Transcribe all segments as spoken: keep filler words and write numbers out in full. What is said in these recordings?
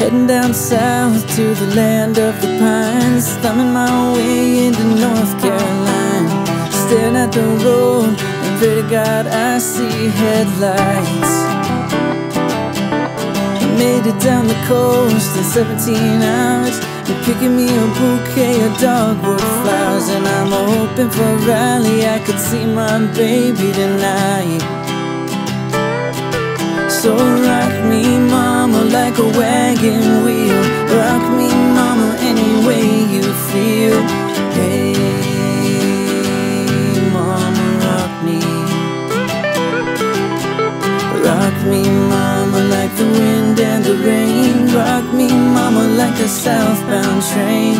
Heading down south to the land of the pines, thumbing my way into North Carolina. Staring at the road and pray to God I see headlights. I made it down the coast in seventeen hours, and picking me a bouquet of dogwood flowers. And I'm hoping for Raleigh I could see my baby tonight. So rock me mama like a wagon wheel, rock me mama any way you feel. Hey mama, rock me. Rock me mama like the wind and the rain, rock me mama like a southbound train.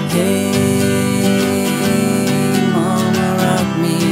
Hey mama, rock me.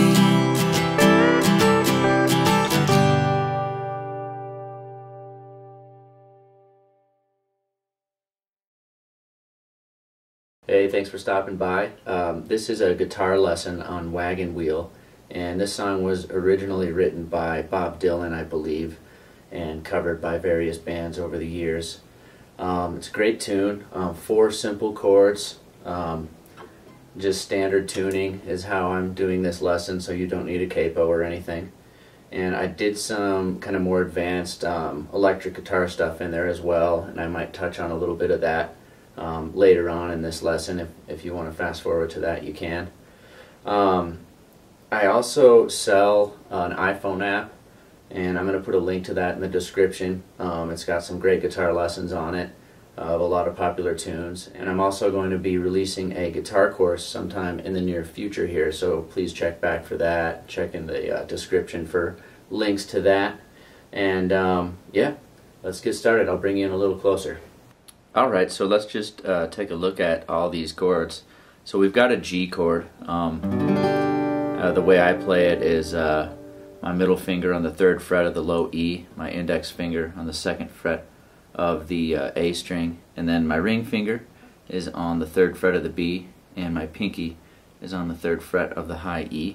Hey, thanks for stopping by. Um, this is a guitar lesson on Wagon Wheel, and this song was originally written by Bob Dylan, I believe, and covered by various bands over the years. Um, it's a great tune, um, four simple chords, um, just standard tuning is how I'm doing this lesson, so you don't need a capo or anything. And I did some kind of more advanced um, electric guitar stuff in there as well, and I might touch on a little bit of that Um, later on in this lesson. If, if you want to fast forward to that, you can. Um, I also sell an iPhone app, and I'm going to put a link to that in the description. Um, it's got some great guitar lessons on it uh, of a lot of popular tunes, and I'm also going to be releasing a guitar course sometime in the near future here, so please check back for that. Check in the uh, description for links to that. And um, yeah, let's get started. I'll bring you in a little closer. Alright, so let's just uh, take a look at all these chords. So we've got a G chord. Um, uh, the way I play it is uh, my middle finger on the third fret of the low E, my index finger on the second fret of the uh, A string, and then my ring finger is on the third fret of the B, and my pinky is on the third fret of the high E.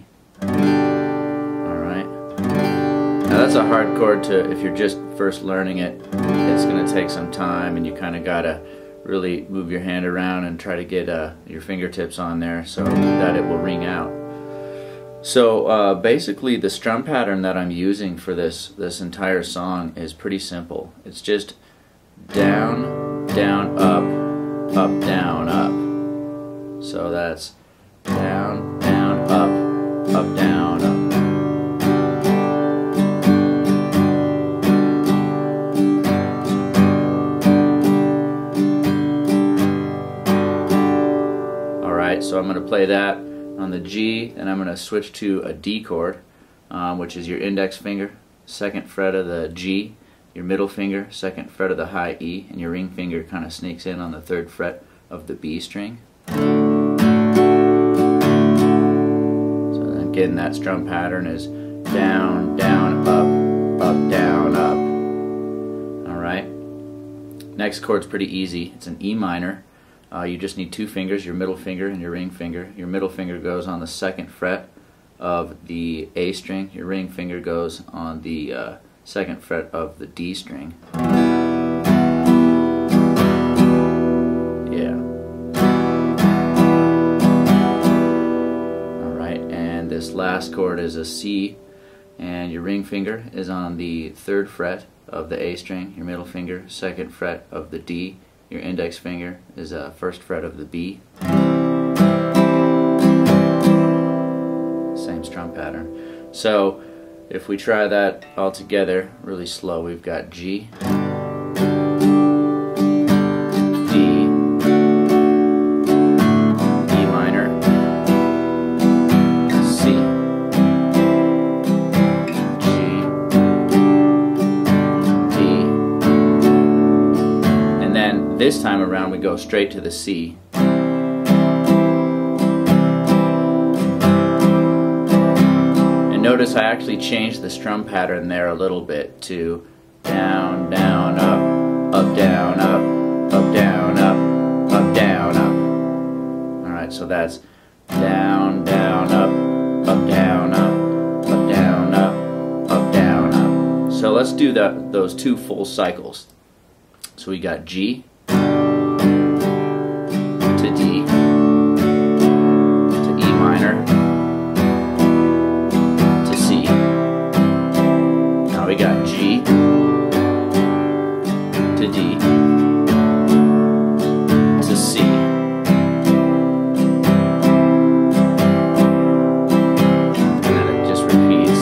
Alright. Now that's a hard chord to, if you're just first learning it, it's going to take some time, and you kind of got to really move your hand around and try to get uh, your fingertips on there so that it will ring out. So uh, basically the strum pattern that I'm using for this, this entire song is pretty simple. It's just down, down, up, up, down, up. So that's down, down, up, up, down, up. So I'm going to play that on the G, and I'm going to switch to a D chord, um, which is your index finger, second fret of the G, your middle finger, second fret of the high E, and your ring finger kind of sneaks in on the third fret of the B string. So then again, that strum pattern is down, down, up, up, down, up. Alright. Next chord's pretty easy. It's an E minor. Uh, you just need two fingers, your middle finger and your ring finger. Your middle finger goes on the second fret of the A string. Your ring finger goes on the uh, second fret of the D string. Yeah. Alright, and this last chord is a C, and your ring finger is on the third fret of the A string. Your middle finger, second fret of the D. Your index finger is a uh, first fret of the B. Same strum pattern. So if we try that all together really slow, we've got G, D, E minor, C, G, D, and then this time around we go straight to the C. And notice I actually changed the strum pattern there a little bit to down, down, up, up, down, up, up, down, up, up, down, up. Alright, so that's down, down, up, up, down, up, up, down, up, up, down, up. So let's do that, those two full cycles. So we got G to D to E minor to C. Now we got G to D to C. And then it just repeats.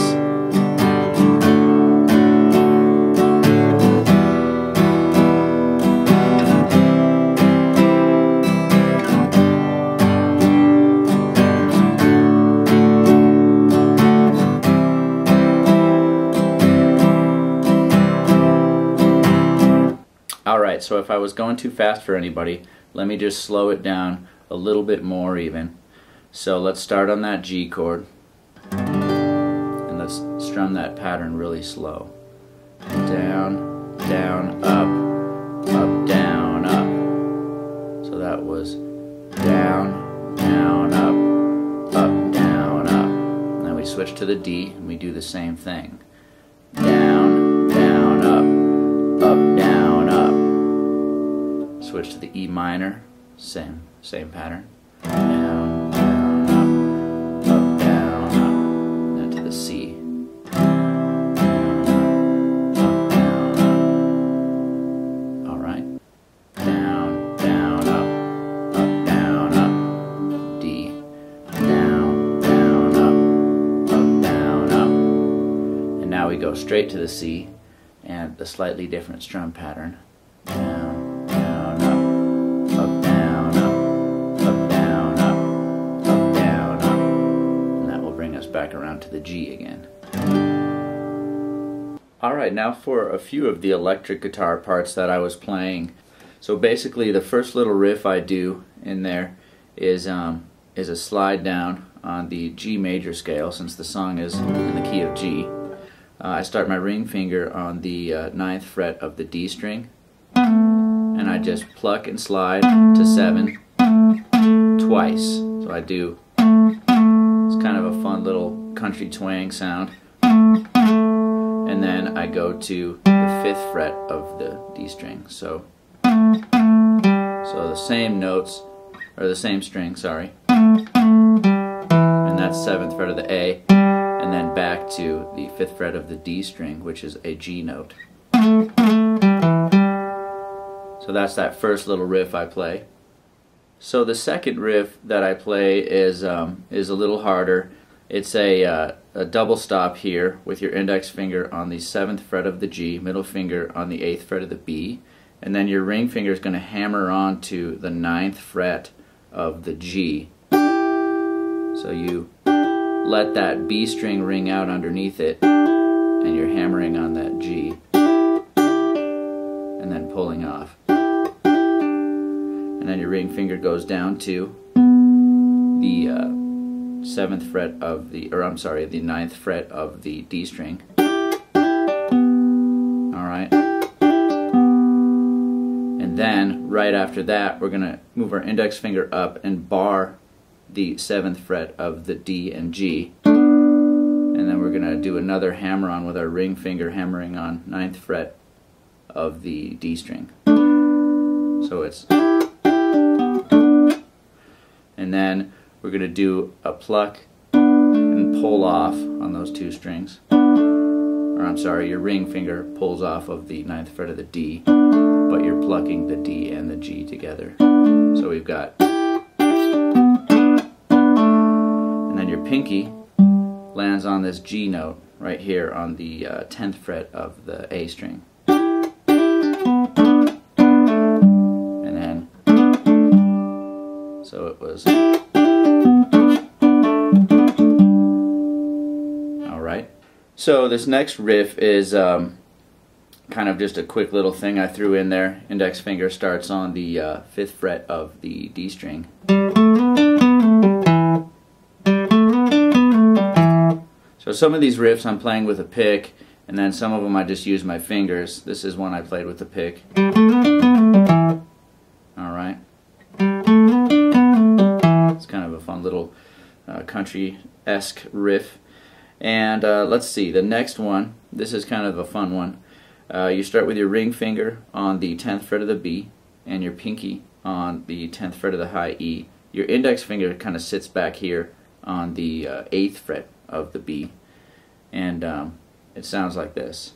Alright, so if I was going too fast for anybody, let me just slow it down a little bit more even. So let's start on that G chord, and let's strum that pattern really slow. Down, down, up, up, down, up. So that was down, down, up, up, down, up. Then we switch to the D, and we do the same thing. Down, down, up, up, down, up. Switch to the E minor, same, same pattern. Down, down, up, up, down, up. Then to the C. Down, up, down, up. Alright. Down, down, up, up, down, up. D. Down, down, up, up, down, up. And now we go straight to the C and the slightly different strum pattern. Down, down, up, up, down, up, up, down, up, up, down, up. And that will bring us back around to the G again. Alright, now for a few of the electric guitar parts that I was playing. So basically the first little riff I do in there is, um, is a slide down on the G major scale, since the song is in the key of G. Uh, I start my ring finger on the uh, ninth fret of the D string, and I just pluck and slide to seven twice. So I do, it's kind of a fun little country twang sound. And then I go to the fifth fret of the D string. So, so the same notes, or the same string, sorry. And that's seventh fret of the A. And then back to the fifth fret of the D string, which is a G note. So that's that first little riff I play. So the second riff that I play is um, is a little harder. It's a, uh, a double stop here with your index finger on the seventh fret of the G, middle finger on the eighth fret of the B, and then your ring finger is going to hammer onto the ninth fret of the G. So you let that B string ring out underneath it, and you're hammering on that G, and then pulling off. And then your ring finger goes down to the uh, seventh fret of the, or I'm sorry, the ninth fret of the D string. Alright. And then, right after that, we're going to move our index finger up and bar the seventh fret of the D and G, and then we're going to do another hammer on with our ring finger hammering on ninth fret of the D string. So it's, and then we're going to do a pluck and pull off on those two strings, or I'm sorry, your ring finger pulls off of the ninth fret of the D, but you're plucking the D and the G together. So we've got, your pinky lands on this G note right here on the uh, tenth fret of the A string. And then, so it was, alright. So this next riff is um, kind of just a quick little thing I threw in there. Index finger starts on the uh, fifth fret of the D string. So some of these riffs I'm playing with a pick, and then some of them I just use my fingers. This is one I played with a pick. Alright. It's kind of a fun little uh, country-esque riff. And uh, let's see, the next one, this is kind of a fun one. Uh, you start with your ring finger on the tenth fret of the B and your pinky on the tenth fret of the high E. Your index finger kind of sits back here on the uh, eighth fret of the B, and um, it sounds like this.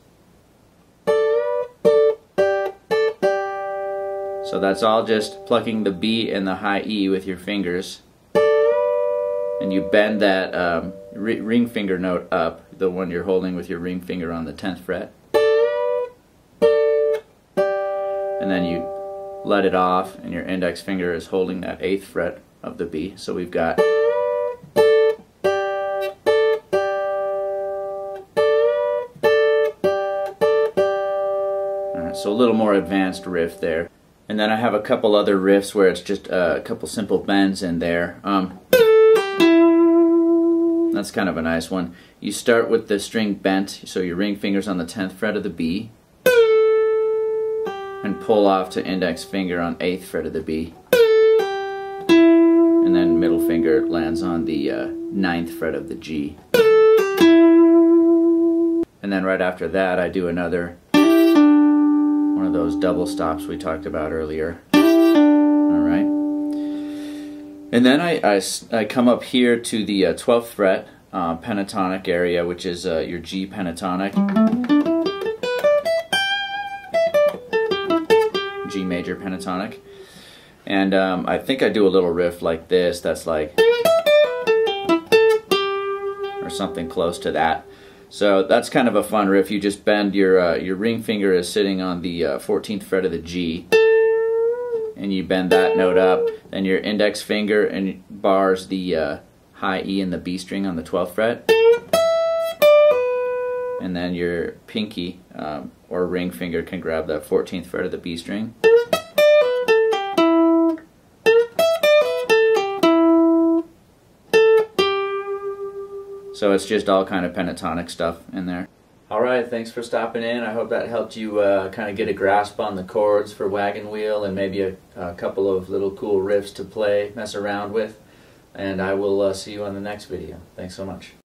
So that's all just plucking the B and the high E with your fingers, and you bend that um, ring finger note up, the one you're holding with your ring finger on the tenth fret, and then you let it off and your index finger is holding that eighth fret of the B. So we've got Alright, so a little more advanced riff there. And then I have a couple other riffs where it's just uh, a couple simple bends in there. Um, that's kind of a nice one. You start with the string bent, so your ring finger's on the tenth fret of the B, and pull off to index finger on eighth fret of the B, and then middle finger lands on the uh, ninth fret of the G. And then right after that I do another one of those double stops we talked about earlier. Alright. And then I, I, I come up here to the uh, twelfth fret uh, pentatonic area, which is uh, your G pentatonic. G major pentatonic. And um, I think I do a little riff like this that's like, or something close to that. So that's kind of a fun riff. You just bend your uh, your ring finger is sitting on the uh, fourteenth fret of the G, and you bend that note up. Then your index finger and bars the uh, high E and the B string on the twelfth fret, and then your pinky um, or ring finger can grab the fourteenth fret of the B string. So it's just all kind of pentatonic stuff in there. Alright, thanks for stopping in. I hope that helped you uh, kind of get a grasp on the chords for Wagon Wheel and maybe a, a couple of little cool riffs to play, mess around with. And I will uh, see you on the next video. Thanks so much.